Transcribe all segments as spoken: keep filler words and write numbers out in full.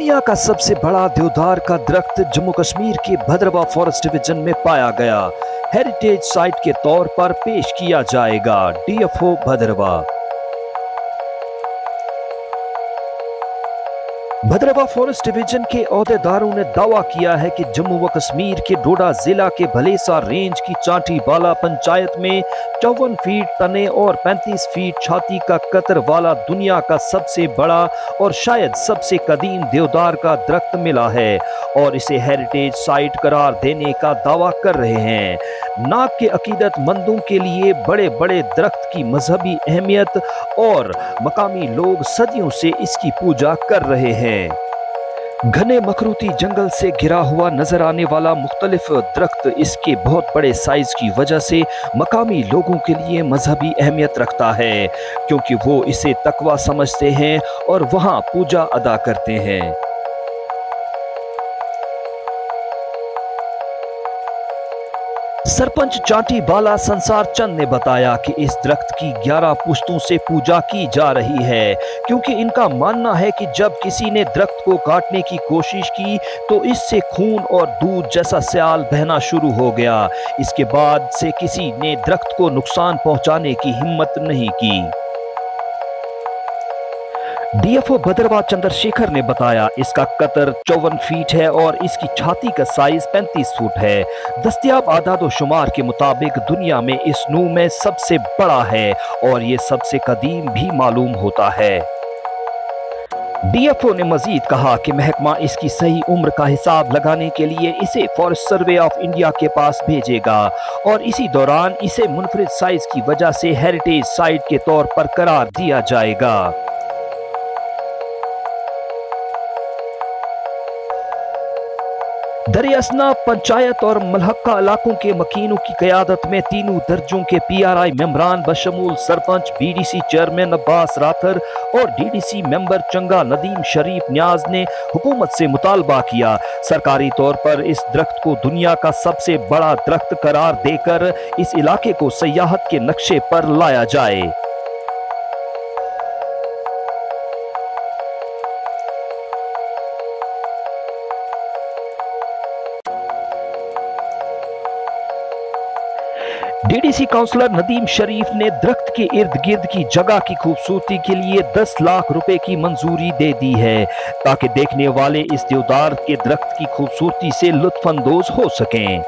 दुनिया का सबसे बड़ा देवदार का दरख्त जम्मू कश्मीर के भद्रवाह फॉरेस्ट डिवीजन में पाया गया। हेरिटेज साइट के तौर पर पेश किया जाएगा। DFO Bhaderwah. Bhaderwah forest division के ओहदेदारों ने दावा किया है कि जम्मू व कश्मीर के डोडा जिला के भलेसा रेंज की चाटी बाला पंचायत में चौवन फीट तने और पैंतीस फीट छाती का कतर वाला दुनिया का सबसे बड़ा और शायद सबसे कदीम देवदार का दरख्त मिला है और इसे हेरिटेज साइट करार देने का दावा कर रहे हैं। नाग के अकीदतमंदों के लिए बड़े बड़े दरख्त की मजहबी अहमियत और मकामी लोग सदियों से इसकी पूजा कर रहे हैं। घने मखरूती जंगल से घिरा हुआ नजर आने वाला मुख्तलिफ दरख्त इसके बहुत बड़े साइज की वजह से मकामी लोगों के लिए मजहबी अहमियत रखता है, क्योंकि वो इसे तकवा समझते हैं और वहां पूजा अदा करते हैं। सरपंच चाटी बाला संसार चंद ने बताया कि इस दरख्त की ग्यारह पुश्तों से पूजा की जा रही है, क्योंकि इनका मानना है कि जब किसी ने दरख्त को काटने की कोशिश की तो इससे खून और दूध जैसा स्याल बहना शुरू हो गया। इसके बाद से किसी ने दरख्त को नुकसान पहुंचाने की हिम्मत नहीं की। डीएफओ भद्रवाह चंद्रशेखर ने बताया इसका कतर चौवन फीट है और इसकी छाती का साइज पैंतीस फुट है। दस्तयाब आदाद शुमार के मुताबिक दुनिया में इस नू में सबसे बड़ा है और ये सबसे कदीम भी मालूम होता है। डीएफओ ने मजीद कहा कि महकमा इसकी सही उम्र का हिसाब लगाने के लिए इसे फॉरेस्ट सर्वे ऑफ इंडिया के पास भेजेगा और इसी दौरान इसे मुनफरिद साइज की वजह से हेरिटेज साइट के तौर पर करार दिया जाएगा। दरियासना पंचायत और मलहक्का इलाकों के मकीनों की क़यादत में तीनों दर्जों के पीआरआई मेंबरान बशमूल सरपंच, बीडीसी चेयरमैन अब्बास राथर और डीडीसी मेंबर चंगा नदीम शरीफ न्याज ने हुकूमत से मुतालबा किया सरकारी तौर पर इस दरख्त को दुनिया का सबसे बड़ा दरख्त करार देकर इस इलाके को सयाहत के नक्शे पर लाया जाए। डीडीसी काउंसलर नदीम शरीफ ने दरख्त के इर्द गिर्द की जगह की खूबसूरती के लिए दस लाख रुपए की मंजूरी दे दी है, ताकि देखने वाले इस देवदार के दरख्त की खूबसूरती से लुत्फानंदोज हो सकें।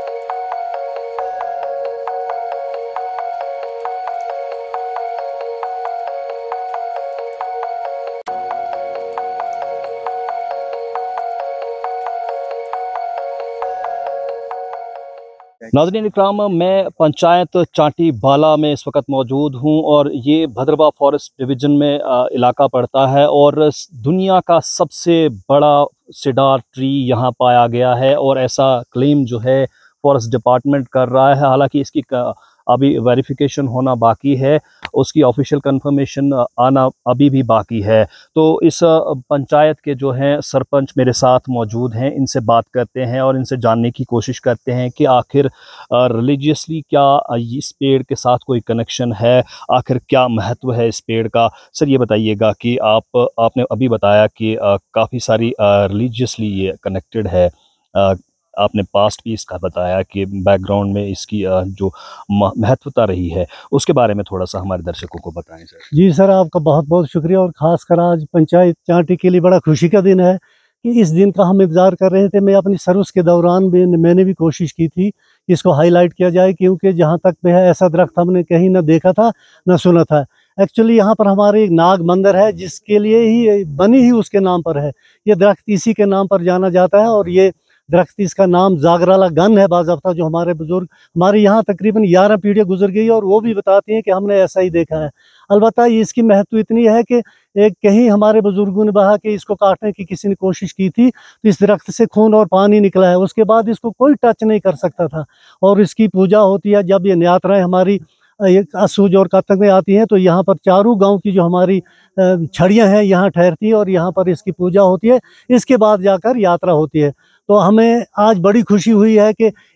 नाज़रीन इकराम, मैं पंचायत चाटी बाला में इस वक्त मौजूद हूं और ये भद्रवाह फॉरेस्ट डिवीज़न में इलाका पड़ता है और दुनिया का सबसे बड़ा सिडार ट्री यहां पाया गया है और ऐसा क्लेम जो है फॉरेस्ट डिपार्टमेंट कर रहा है। हालांकि इसकी अभी वेरिफिकेशन होना बाकी है, उसकी ऑफिशियल कंफर्मेशन आना अभी भी बाकी है। तो इस पंचायत के जो हैं सरपंच मेरे साथ मौजूद हैं, इनसे बात करते हैं और इनसे जानने की कोशिश करते हैं कि आखिर रिलीजियसली क्या इस पेड़ के साथ कोई कनेक्शन है, आखिर क्या महत्व है इस पेड़ का। सर ये बताइएगा कि आप आपने अभी बताया कि काफ़ी सारी रिलीजियसली ये कनेक्टेड है, आ, आपने पास्ट भी इसका बताया कि बैकग्राउंड में इसकी जो महत्वता रही है, उसके बारे में थोड़ा सा हमारे दर्शकों को बताएं सर। जी सर, आपका बहुत बहुत शुक्रिया और ख़ासकर आज पंचायत चाटी के लिए बड़ा खुशी का दिन है कि इस दिन का हम इंतज़ार कर रहे थे। मैं अपनी सर्विस के दौरान भी मैंने भी कोशिश की थी कि इसको हाईलाइट किया जाए, क्योंकि जहाँ तक में है ऐसा दरख्त हमने कहीं ना देखा था ना सुना था। एक्चुअली यहाँ पर हमारे एक नाग मंदिर है जिसके लिए ही बनी ही उसके नाम पर है। ये दरख्त इसी के नाम पर जाना जाता है और ये दरख्त इसका नाम जागराला गन है बाज़ाब्ता। जो हमारे बुजुर्ग हमारे यहाँ तकरीबन ग्यारह पीढ़ियाँ गुजर गई और वो भी बताती हैं कि हमने ऐसा ही देखा है। अलबत्ता इसकी महत्व इतनी है कि एक कहीं हमारे बुजुर्गों ने कहा कि इसको काटने की किसी ने कोशिश की थी तो इस दरख्त से खून और पानी निकला है। उसके बाद इसको कोई टच नहीं कर सकता था और इसकी पूजा होती है। जब ये यात्राएँ हमारी असूज और कतक में आती हैं तो यहाँ पर चारों गांव की जो हमारी छड़ियाँ हैं यहाँ ठहरती है और यहाँ पर इसकी पूजा होती है। इसके बाद जाकर यात्रा होती है। तो हमें आज बड़ी खुशी हुई है कि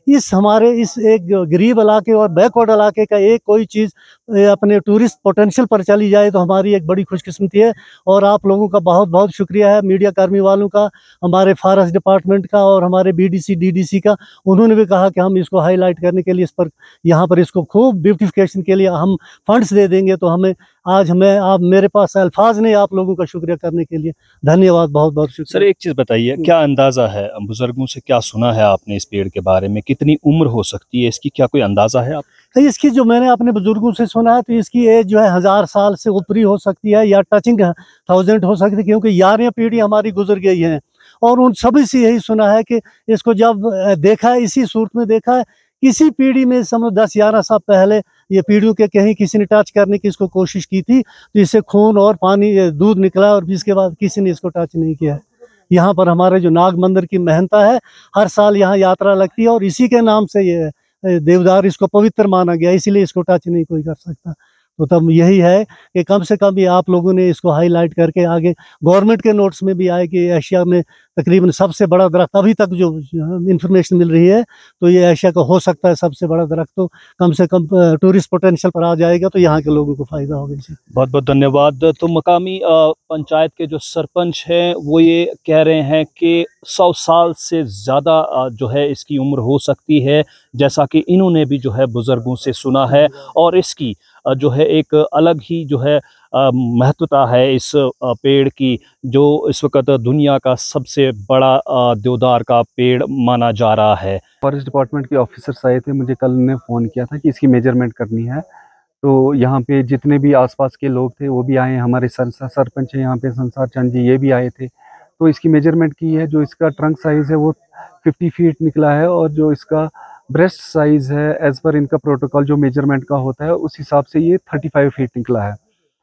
इस हमारे इस एक गरीब इलाके और बैकवर्ड इलाके का एक कोई चीज़ अपने टूरिस्ट पोटेंशियल पर चली जाए तो हमारी एक बड़ी खुशकिस्मती है। और आप लोगों का बहुत बहुत शुक्रिया है, मीडिया कर्मी वालों का, हमारे फॉरेस्ट डिपार्टमेंट का और हमारे बीडीसी डीडीसी का। उन्होंने भी कहा कि हम इसको हाईलाइट करने के लिए इस पर यहाँ पर इसको खूब ब्यूटिफिकेशन के लिए हम फंड्स दे देंगे। तो हमें आज हमें आप मेरे पास अल्फाज नहीं आप लोगों का शुक्रिया करने के लिए। धन्यवाद, बहुत बहुत शुक्रिया। सर एक चीज़ बताइए, क्या अंदाज़ा है, बुजुर्गों से क्या सुना है आपने इस पेड़ के बारे में, कितनी उम्र हो सकती है इसकी, क्या कोई अंदाज़ा है आप? तो इसकी जो मैंने अपने बुजुर्गों से सुना है तो इसकी एज जो है हज़ार साल से ऊपरी हो सकती है या टचिंग थाउजेंड हो सकती है, क्योंकि ग्यारहवीं पीढ़ी हमारी गुजर गई है। और उन सभी से यही सुना है कि इसको जब देखा है, इसी सूरत में देखा है, किसी पीढ़ी में समझो दस ग्यारह साल पहले ये पीढ़ियों के कहीं किसी ने टच करने की इसको कोशिश की थी तो इससे खून और पानी दूध निकला और इसके बाद किसी ने इसको टच नहीं किया है। यहाँ पर हमारे जो नाग मंदिर की महंता है, हर साल यहाँ यात्रा लगती है और इसी के नाम से ये देवदार इसको पवित्र माना गया, इसीलिए इसको टच नहीं कोई कर सकता। तो तब यही है कि कम से कम ये आप लोगों ने इसको हाईलाइट करके आगे गवर्नमेंट के नोट्स में भी आए कि एशिया में तकरीबन सबसे बड़ा दरख्त, अभी तक जो इन्फॉर्मेशन मिल रही है तो ये एशिया का हो सकता है सबसे बड़ा दरख्त। तो कम से कम टूरिस्ट पोटेंशियल पर आ जाएगा तो यहाँ के लोगों को फ़ायदा होगा इसे। बहुत बहुत धन्यवाद। तो मकामी पंचायत के जो सरपंच हैं वो ये कह रहे हैं कि सौ साल से ज़्यादा जो है इसकी उम्र हो सकती है, जैसा कि इन्होंने भी जो है बुज़ुर्गों से सुना है। और इसकी जो है एक अलग ही जो है महत्वता है इस पेड़ की, जो इस वक्त दुनिया का सबसे बड़ा देवदार का पेड़ माना जा रहा है। फॉरेस्ट डिपार्टमेंट के ऑफिसर्स आए थे, मुझे कल ने फ़ोन किया था कि इसकी मेजरमेंट करनी है। तो यहाँ पे जितने भी आसपास के लोग थे वो भी आए, हमारे संसार सरपंच हैं यहाँ पे संसार चंद जी, ये भी आए थे। तो इसकी मेजरमेंट की है। जो इसका ट्रंक साइज़ है वो फिफ्टी फीट निकला है और जो इसका ब्रेस्ट साइज़ है एज़ पर इनका प्रोटोकॉल जो मेजरमेंट का होता है उस हिसाब से ये थर्टी फाइव फीट निकला है।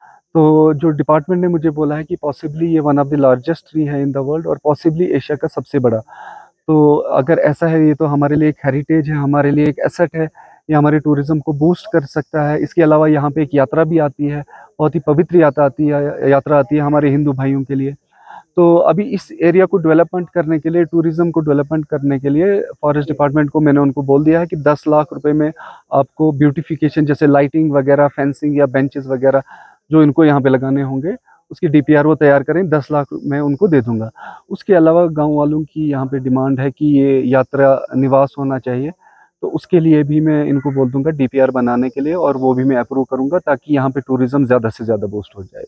तो जो डिपार्टमेंट ने मुझे बोला है कि पॉसिबली ये one of the largest tree है इन द वर्ल्ड और पॉसिबली एशिया का सबसे बड़ा। तो अगर ऐसा है ये तो हमारे लिए एक हेरिटेज है, हमारे लिए एक एसेट है, ये हमारे टूरिज़्म को बूस्ट कर सकता है। इसके अलावा यहाँ पे एक यात्रा भी आती है, बहुत ही पवित्र यात्रा आती है यात्रा आती है हमारे हिंदू भाइयों के लिए। तो अभी इस एरिया को डेवलपमेंट करने के लिए, टूरिज़्म को डेवलपमेंट करने के लिए फॉरेस्ट डिपार्टमेंट को मैंने उनको बोल दिया है कि दस लाख रुपए में आपको ब्यूटिफिकेशन जैसे लाइटिंग वगैरह, फेंसिंग या बेंचेस वगैरह जो इनको यहाँ पे लगाने होंगे उसकी डीपीआर वो तैयार करें, दस लाख मैं उनको दे दूंगा। उसके अलावा गांव वालों की यहाँ पे डिमांड है कि ये यात्रा निवास होना चाहिए, तो उसके लिए भी मैं इनको बोल दूंगा डीपीआर बनाने के लिए और वो भी मैं अप्रूव करूंगा ताकि यहाँ पे टूरिज़्म ज़्यादा से ज़्यादा बूस्ट हो जाए।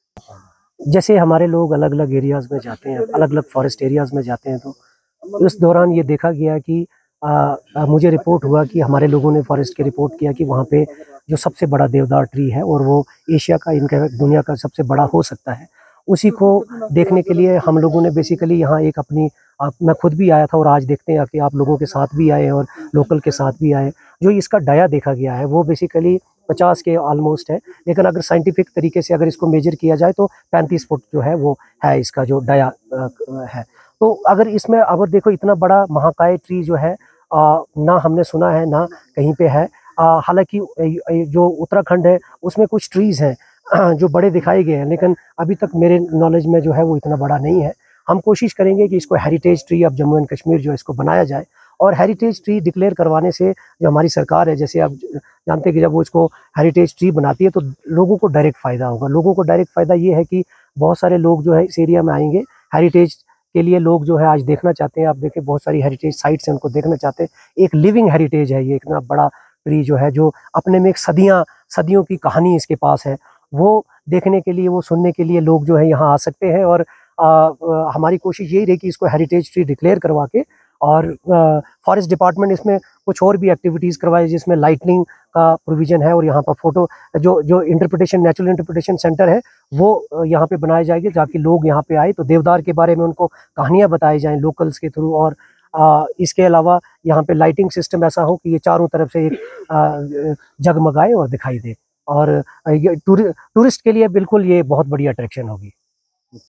जैसे हमारे लोग अलग अलग एरियाज़ में जाते हैं, अलग अलग फॉरेस्ट एरियाज़ में जाते हैं, तो उस दौरान ये देखा गया कि आ, आ, मुझे रिपोर्ट हुआ कि हमारे लोगों ने फॉरेस्ट के रिपोर्ट किया कि वहाँ पे जो सबसे बड़ा देवदार ट्री है और वो एशिया का, इनका दुनिया का सबसे बड़ा हो सकता है, उसी को देखने के लिए हम लोगों ने बेसिकली यहाँ एक अपनी आप, मैं खुद भी आया था और आज देखते हैं कि आप लोगों के साथ भी आए और लोकल के साथ भी आए। जो इसका डाया देखा गया है वो बेसिकली पचास के ऑलमोस्ट है, लेकिन अगर साइंटिफिक तरीके से अगर इसको मेजर किया जाए तो पैंतीस फुट जो है वो है इसका जो डाया है। तो अगर इसमें अगर देखो इतना बड़ा महाकाय ट्री जो है आ, ना हमने सुना है ना कहीं पे है। हालांकि जो उत्तराखंड है उसमें कुछ ट्रीज़ हैं जो बड़े दिखाए गए हैं, लेकिन अभी तक मेरे नॉलेज में जो है वो इतना बड़ा नहीं है। हम कोशिश करेंगे कि इसको heritage tree of Jammu and Kashmir जो इसको बनाया जाए और हेरिटेज ट्री डिक्लेयर करवाने से जो हमारी सरकार है, जैसे आप जानते हैं कि जब वो इसको हेरिटेज ट्री बनाती है तो लोगों को डायरेक्ट फ़ायदा होगा। लोगों को डायरेक्ट फ़ायदा ये है कि बहुत सारे लोग जो है इस एरिया में आएंगे, हेरिटेज के लिए लोग जो है आज देखना चाहते हैं। आप देखें बहुत सारी हेरिटेज साइट्स हैं, उनको देखना चाहते हैं। एक लिविंग हेरिटेज है ये, इतना बड़ा ट्री जो है जो अपने में एक सदियाँ सदियों की कहानी इसके पास है, वो देखने के लिए, वो सुनने के लिए लोग जो है यहाँ आ सकते हैं। और आ, आ, हमारी कोशिश यही रही कि इसको हेरिटेज ट्री डिक्लेयर करवा के और फॉरेस्ट डिपार्टमेंट इसमें कुछ और भी एक्टिविटीज़ करवाए जिसमें लाइटनिंग का प्रोविज़न है और यहाँ पर फोटो जो जो इंटरप्रिटेशन नेचुरल इंटरप्रिटेशन सेंटर है वो यहाँ पे बनाए जाएंगे, ताकि लोग यहाँ पे आए तो देवदार के बारे में उनको कहानियाँ बताई जाएं लोकल्स के थ्रू। और आ, इसके अलावा यहाँ पे लाइटिंग सिस्टम ऐसा हो कि ये चारों तरफ से एक जगमगाए और दिखाई दे, और ये टूरि, टूरिस्ट के लिए बिल्कुल ये बहुत बड़ी अट्रैक्शन होगी।